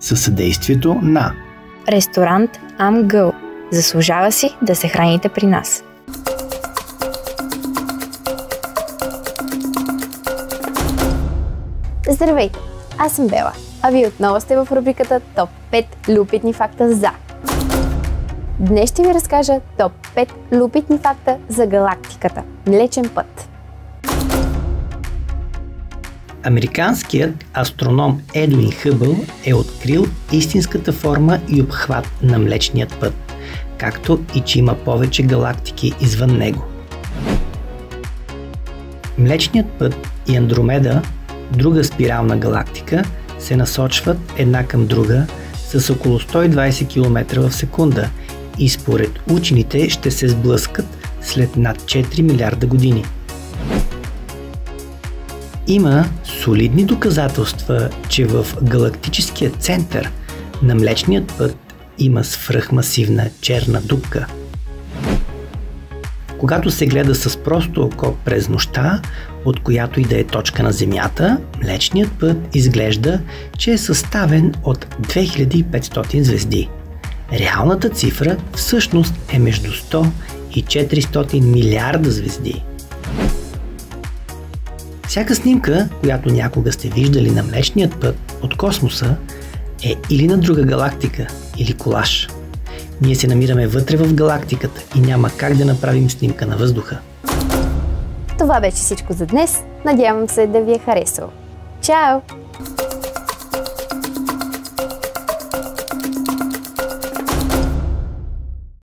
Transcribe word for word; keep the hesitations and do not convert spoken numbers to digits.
със съдействието на Ресторант Амгъл. Заслужава си да се храните при нас. Здравейте, аз съм Бела, а вие отново сте в рубриката Топ пет любопитни факта за. Днес ще ви разкажа Топ пет любопитни факта за галактиката – Млечен път. Американският астроном Едуин Хъбъл е открил истинската форма и обхват на Млечният път, както и че има повече галактики извън него. Млечният път и Андромеда, друга спирална галактика, се насочват една към друга с около сто и двадесет километра в секунда и според учените ще се сблъскат след над четири милиарда години. Има солидни доказателства, че в галактическия център на Млечният път има свръхмасивна черна дупка. Когато се гледа с просто око през нощта, от която и да е точка на Земята, Млечният път изглежда, че е съставен от две хиляди и петстотин звезди. Реалната цифра всъщност е между сто и четиристотин милиарда звезди. Всяка снимка, която някога сте виждали на Млечният път от космоса, е или на друга галактика, или колаж. Ние се намираме вътре в галактиката и няма как да направим снимка на въздуха. Това беше всичко за днес. Надявам се да ви е харесало. Чао!